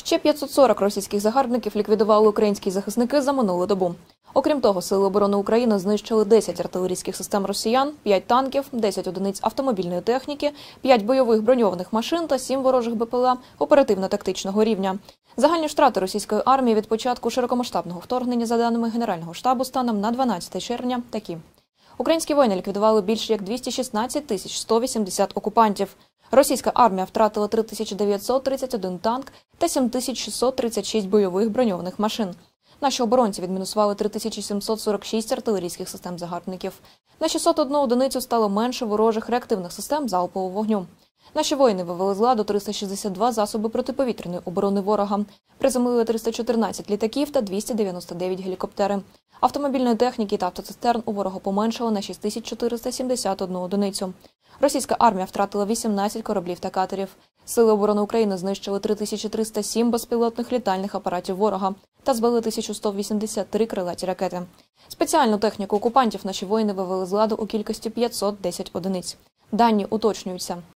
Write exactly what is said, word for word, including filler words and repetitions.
Ще п'ятсот сорок російських загарбників ліквідували українські захисники за минулу добу. Окрім того, Сили оборони України знищили десять артилерійських систем росіян, п'ять танків, десять одиниць автомобільної техніки, п'ять бойових броньованих машин та сім ворожих БПЛА оперативно-тактичного рівня. Загальні втрати російської армії від початку широкомасштабного вторгнення, за даними Генерального штабу, станом на дванадцяте червня такі. Українські воїни ліквідували більше як двісті шістнадцять тисяч сто вісімдесят окупантів. Російська армія втратила три тисячі дев'ятсот тридцять один танк та сім тисяч шістсот тридцять шість бойових броньованих машин. Наші оборонці відмінусували три тисячі сімсот сорок шість артилерійських систем загарбників. На шістсот одну одиницю стало менше ворожих реактивних систем залпового вогню. Наші воїни вивели з ладу триста шістдесят два засоби протиповітряної оборони ворога. Приземлили триста чотирнадцять літаків та двісті дев'яносто дев'ять гелікоптери. Автомобільної техніки та автоцистерн у ворога поменшало на шість тисяч чотириста сімдесят одну одиницю. Російська армія втратила вісімнадцять кораблів та катерів. Сили оборони України знищили три тисячі триста сім безпілотних літальних апаратів ворога та збили тисячу сто вісімдесят три крилаті ракети. Спеціальну техніку окупантів наші воїни вивели з ладу у кількості п'ятсот десять одиниць. Дані уточнюються.